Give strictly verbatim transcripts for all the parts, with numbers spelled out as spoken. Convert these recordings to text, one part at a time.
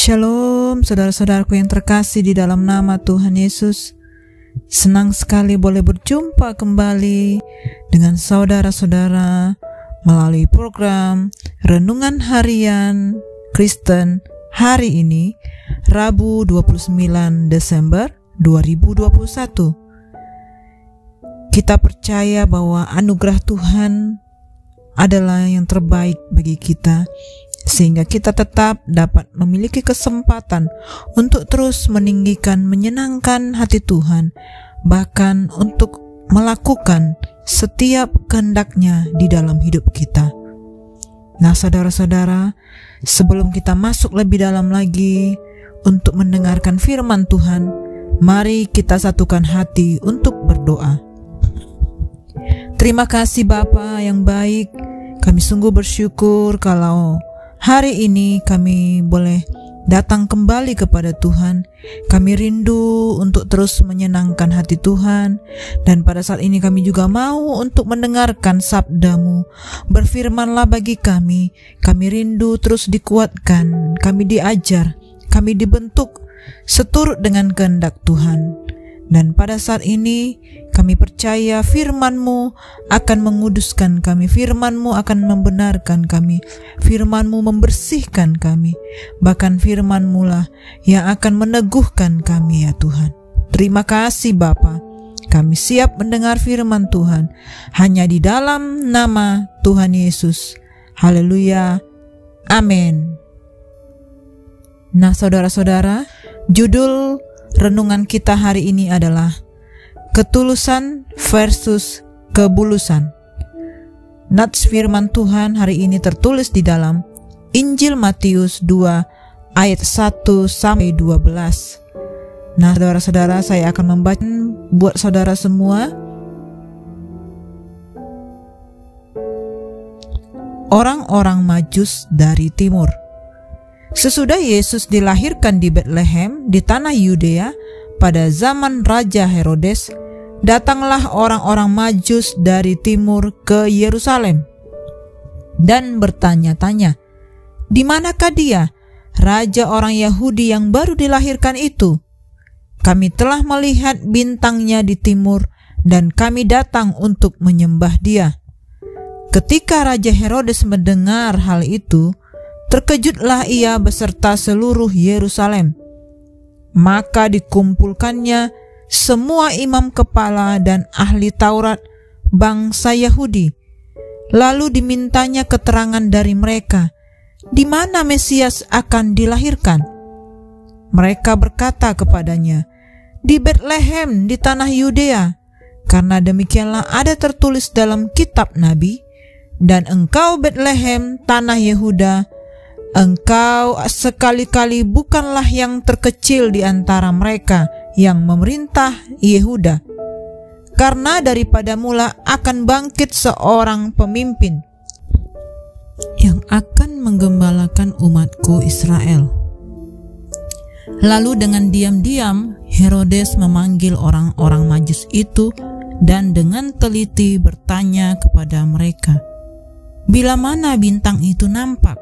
Shalom saudara-saudaraku yang terkasih di dalam nama Tuhan Yesus. Senang sekali boleh berjumpa kembali dengan saudara-saudara melalui program Renungan Harian Kristen hari ini, Rabu dua puluh sembilan Desember dua ribu dua puluh satu. Kita percaya bahwa anugerah Tuhan adalah yang terbaik bagi kita, sehingga kita tetap dapat memiliki kesempatan untuk terus meninggikan, menyenangkan hati Tuhan, bahkan untuk melakukan setiap kehendak-Nya di dalam hidup kita. Nah, saudara-saudara, sebelum kita masuk lebih dalam lagi untuk mendengarkan firman Tuhan, mari kita satukan hati untuk berdoa. Terima kasih Bapa yang baik, kami sungguh bersyukur kalau hari ini kami boleh datang kembali kepada Tuhan. Kami rindu untuk terus menyenangkan hati Tuhan. Dan pada saat ini kami juga mau untuk mendengarkan sabda-Mu. Berfirmanlah bagi kami. Kami rindu terus dikuatkan. Kami diajar. Kami dibentuk seturut dengan kehendak Tuhan. Dan pada saat ini kami percaya firman-Mu akan menguduskan kami, firman-Mu akan membenarkan kami, firman-Mu membersihkan kami, bahkan firman-Mu lah yang akan meneguhkan kami ya Tuhan. Terima kasih Bapa, kami siap mendengar firman Tuhan hanya di dalam nama Tuhan Yesus. Haleluya, amin. Nah saudara-saudara, judul renungan kita hari ini adalah ketulusan versus kebulusan. Nats firman Tuhan hari ini tertulis di dalam Injil Matius dua ayat satu sampai dua belas. Nah, saudara-saudara, saya akan membaca buat saudara semua. Orang-orang Majus dari timur. Sesudah Yesus dilahirkan di Betlehem di tanah Yudea pada zaman Raja Herodes, datanglah orang-orang Majus dari timur ke Yerusalem dan bertanya-tanya, "Di manakah dia, raja orang Yahudi yang baru dilahirkan itu? Kami telah melihat bintangnya di timur dan kami datang untuk menyembah dia." Ketika Raja Herodes mendengar hal itu, terkejutlah ia beserta seluruh Yerusalem. Maka dikumpulkannya semua imam kepala dan ahli Taurat bangsa Yahudi. Lalu dimintanya keterangan dari mereka, di mana Mesias akan dilahirkan. Mereka berkata kepadanya, "Di Betlehem di tanah Yudea, karena demikianlah ada tertulis dalam kitab Nabi, dan engkau Betlehem tanah Yehuda, engkau sekali-kali bukanlah yang terkecil di antara mereka yang memerintah Yehuda, karena daripada mula akan bangkit seorang pemimpin yang akan menggembalakan umatku Israel." Lalu dengan diam-diam Herodes memanggil orang-orang Majus itu dan dengan teliti bertanya kepada mereka, "Bila mana bintang itu nampak?"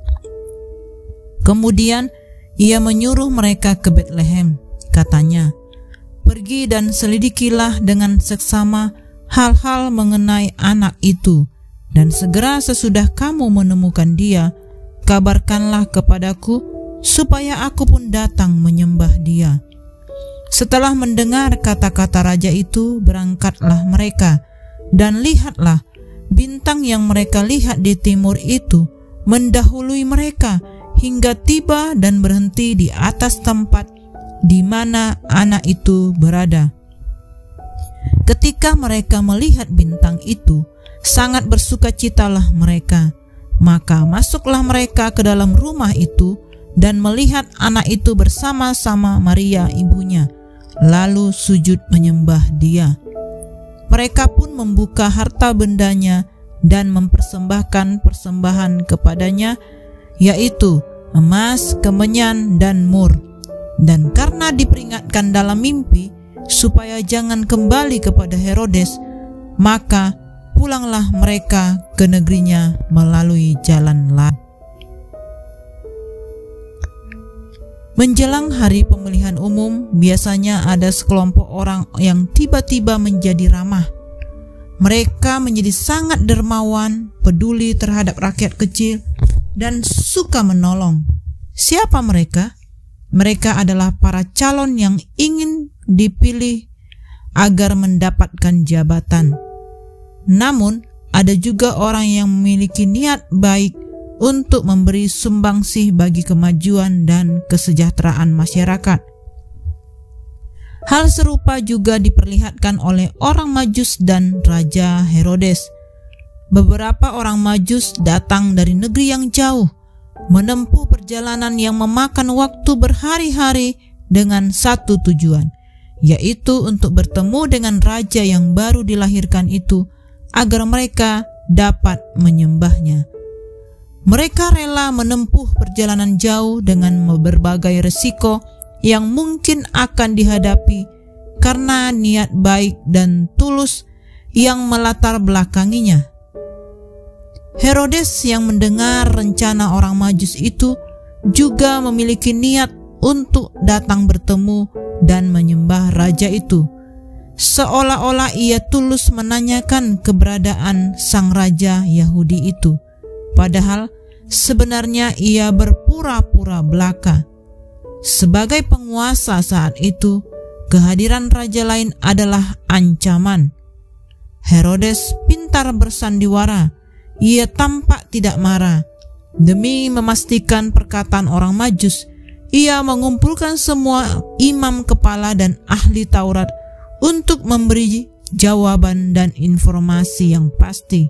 Kemudian ia menyuruh mereka ke Betlehem. Katanya, "Pergi dan selidikilah dengan seksama hal-hal mengenai anak itu, dan segera sesudah kamu menemukan dia, kabarkanlah kepadaku, supaya aku pun datang menyembah dia." Setelah mendengar kata-kata raja itu, berangkatlah mereka, dan lihatlah, bintang yang mereka lihat di timur itu mendahului mereka hingga tiba dan berhenti di atas tempat di mana anak itu berada. Ketika mereka melihat bintang itu, sangat bersukacitalah mereka. Maka masuklah mereka ke dalam rumah itu dan melihat anak itu bersama-sama Maria ibunya, lalu sujud menyembah dia. Mereka pun membuka harta bendanya dan mempersembahkan persembahan kepadanya, yaitu emas, kemenyan, dan mur. Dan karena diperingatkan dalam mimpi supaya jangan kembali kepada Herodes, maka pulanglah mereka ke negerinya melalui jalan lain. Menjelang hari pemilihan umum, biasanya ada sekelompok orang yang tiba-tiba menjadi ramah. Mereka menjadi sangat dermawan, peduli terhadap rakyat kecil, dan suka menolong. Siapa mereka? Mereka adalah para calon yang ingin dipilih agar mendapatkan jabatan. Namun, ada juga orang yang memiliki niat baik untuk memberi sumbangsih bagi kemajuan dan kesejahteraan masyarakat. Hal serupa juga diperlihatkan oleh orang Majus dan Raja Herodes. Beberapa orang Majus datang dari negeri yang jauh, menempuh perjalanan yang memakan waktu berhari-hari dengan satu tujuan, yaitu untuk bertemu dengan raja yang baru dilahirkan itu agar mereka dapat menyembahnya. Mereka rela menempuh perjalanan jauh dengan berbagai resiko yang mungkin akan dihadapi karena niat baik dan tulus yang melatar belakanginya. Herodes yang mendengar rencana orang Majus itu juga memiliki niat untuk datang bertemu dan menyembah raja itu, seolah-olah ia tulus menanyakan keberadaan sang raja Yahudi itu. Padahal sebenarnya ia berpura-pura belaka. Sebagai penguasa saat itu, kehadiran raja lain adalah ancaman. Herodes pintar bersandiwara. Ia tampak tidak marah. Demi memastikan perkataan orang Majus, ia mengumpulkan semua imam kepala dan ahli Taurat untuk memberi jawaban dan informasi yang pasti.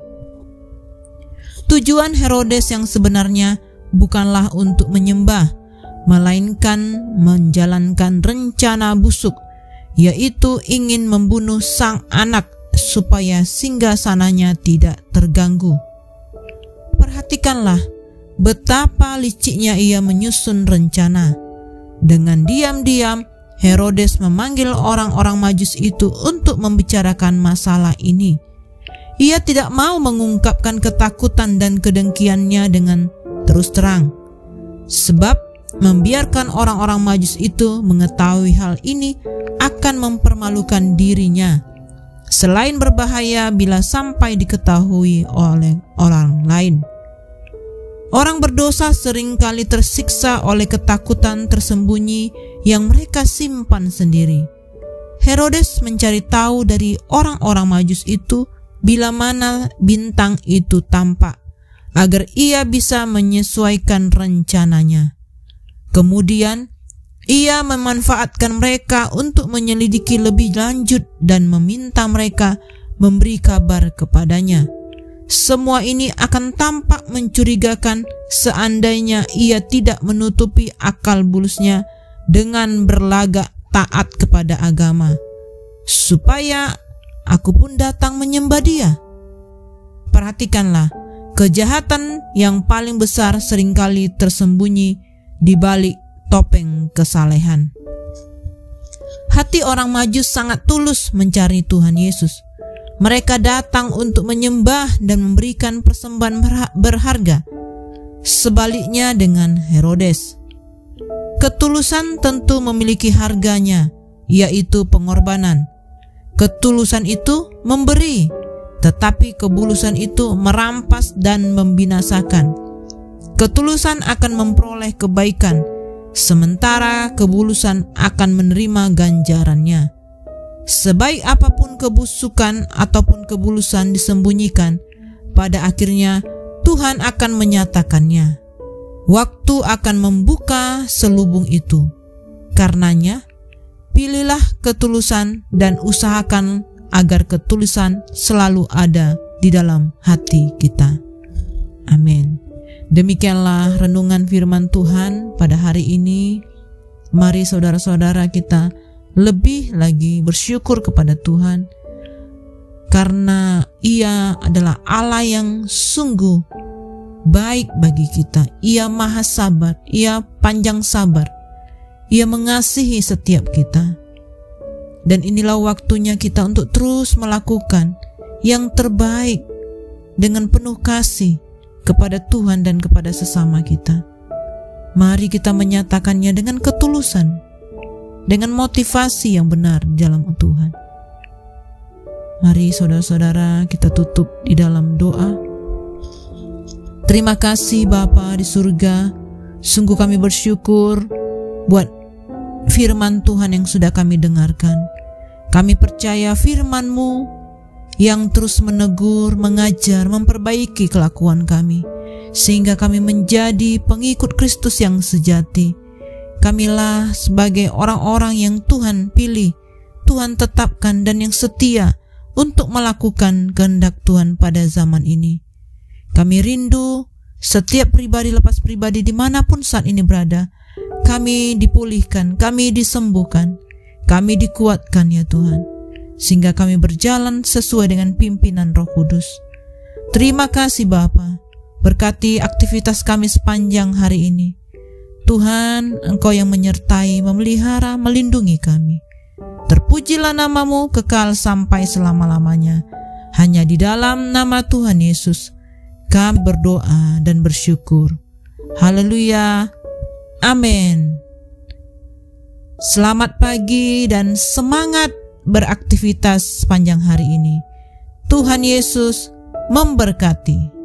Tujuan Herodes yang sebenarnya bukanlah untuk menyembah, melainkan menjalankan rencana busuk, yaitu ingin membunuh sang anak supaya singgasananya tidak terganggu. Perhatikanlah betapa liciknya ia menyusun rencana. Dengan diam-diam, Herodes memanggil orang-orang Majus itu untuk membicarakan masalah ini. Ia tidak mau mengungkapkan ketakutan dan kedengkiannya dengan terus terang, sebab membiarkan orang-orang Majus itu mengetahui hal ini akan mempermalukan dirinya, selain berbahaya bila sampai diketahui oleh orang lain. Orang berdosa seringkali tersiksa oleh ketakutan tersembunyi yang mereka simpan sendiri. Herodes mencari tahu dari orang-orang Majus itu bila mana bintang itu tampak, agar ia bisa menyesuaikan rencananya. Kemudian, ia memanfaatkan mereka untuk menyelidiki lebih lanjut dan meminta mereka memberi kabar kepadanya. Semua ini akan tampak mencurigakan seandainya ia tidak menutupi akal bulusnya dengan berlagak taat kepada agama, supaya aku pun datang menyembah dia. Perhatikanlah, kejahatan yang paling besar seringkali tersembunyi di balik topeng kesalehan. Hati orang Majus sangat tulus mencari Tuhan Yesus. Mereka datang untuk menyembah dan memberikan persembahan berharga. Sebaliknya dengan Herodes, ketulusan tentu memiliki harganya, yaitu pengorbanan. Ketulusan itu memberi, tetapi kebulusan itu merampas dan membinasakan. Ketulusan akan memperoleh kebaikan, sementara kebulusan akan menerima ganjarannya. Sebaik apapun kebusukan ataupun kebulusan disembunyikan, pada akhirnya Tuhan akan menyatakannya. Waktu akan membuka selubung itu. Karenanya, pilihlah ketulusan dan usahakan agar ketulusan selalu ada di dalam hati kita. Amin. Demikianlah renungan firman Tuhan pada hari ini. Mari saudara-saudara kita lebih lagi bersyukur kepada Tuhan, karena Ia adalah Allah yang sungguh baik bagi kita. Ia maha sabar, Ia panjang sabar, Ia mengasihi setiap kita. Dan inilah waktunya kita untuk terus melakukan yang terbaik dengan penuh kasih kepada Tuhan dan kepada sesama kita. Mari kita menyatakannya dengan ketulusan, dengan motivasi yang benar di dalam Tuhan. Mari saudara-saudara kita tutup di dalam doa. Terima kasih Bapa di surga, sungguh kami bersyukur buat firman Tuhan yang sudah kami dengarkan. Kami percaya firman-Mu yang terus menegur, mengajar, memperbaiki kelakuan kami, sehingga kami menjadi pengikut Kristus yang sejati. Kamilah sebagai orang-orang yang Tuhan pilih, Tuhan tetapkan, dan yang setia untuk melakukan kehendak Tuhan pada zaman ini. Kami rindu setiap pribadi lepas pribadi dimanapun saat ini berada, kami dipulihkan, kami disembuhkan, kami dikuatkan ya Tuhan, sehingga kami berjalan sesuai dengan pimpinan Roh Kudus. Terima kasih Bapa, berkati aktivitas kami sepanjang hari ini. Tuhan, Engkau yang menyertai, memelihara, melindungi kami. Terpujilah nama-Mu kekal sampai selama-lamanya. Hanya di dalam nama Tuhan Yesus kami berdoa dan bersyukur. Haleluya. Amin. Selamat pagi dan semangat beraktivitas sepanjang hari ini. Tuhan Yesus memberkati.